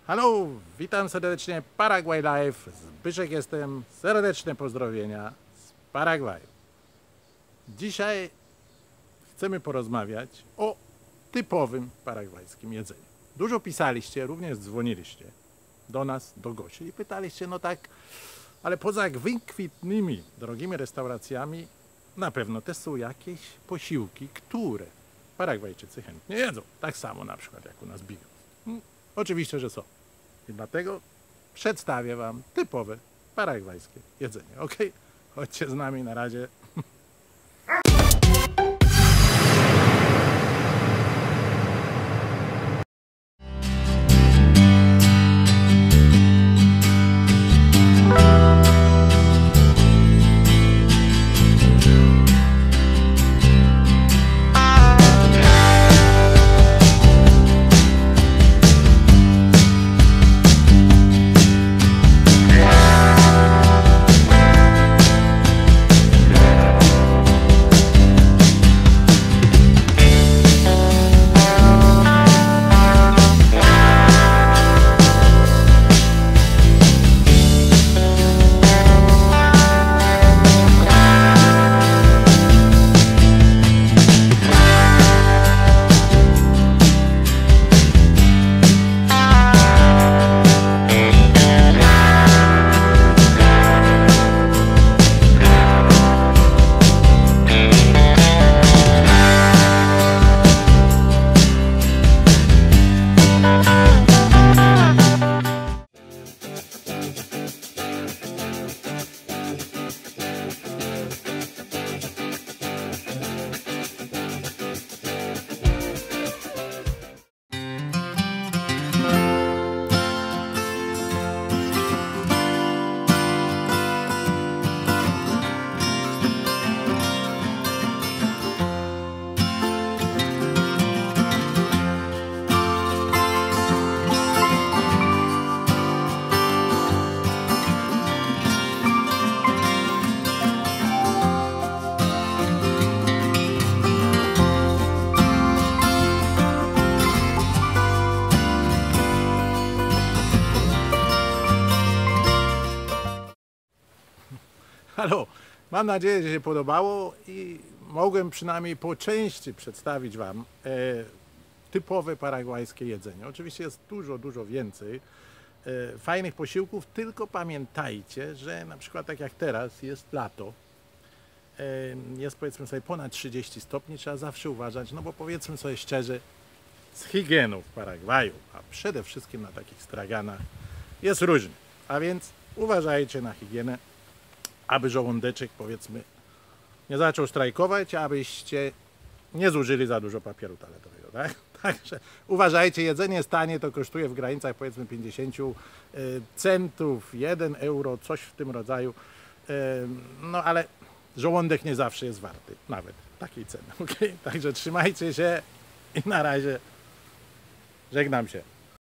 Halo, witam serdecznie, Paraguay Live, Zbyszek jestem, serdeczne pozdrowienia z Paragwaju. Dzisiaj chcemy porozmawiać o typowym paragwajskim jedzeniu. Dużo pisaliście, również dzwoniliście do nas, do gości i pytaliście, no tak, ale poza wykwintnymi, drogimi restauracjami na pewno też są jakieś posiłki, które Paragwajczycy chętnie jedzą. Tak samo na przykład jak u nas bigos. Oczywiście, że są. I dlatego przedstawię Wam typowe paragwajskie jedzenie. Ok? Chodźcie z nami na razie. Halo, mam nadzieję, że się podobało i mogłem przynajmniej po części przedstawić Wam typowe paragwajskie jedzenie. Oczywiście jest dużo więcej fajnych posiłków, tylko pamiętajcie, że na przykład tak jak teraz jest lato, jest powiedzmy sobie ponad 30 stopni, trzeba zawsze uważać, no bo powiedzmy sobie szczerze, z higieną w Paragwaju, a przede wszystkim na takich straganach jest różnie, a więc uważajcie na higienę, aby żołądeczek, powiedzmy, nie zaczął strajkować, abyście nie zużyli za dużo papieru toaletowego, tak? Także uważajcie, jedzenie jest tanie, to kosztuje w granicach powiedzmy 50 centów, 1 euro, coś w tym rodzaju, no ale żołądek nie zawsze jest warty nawet takiej ceny, ok? Także trzymajcie się i na razie żegnam się.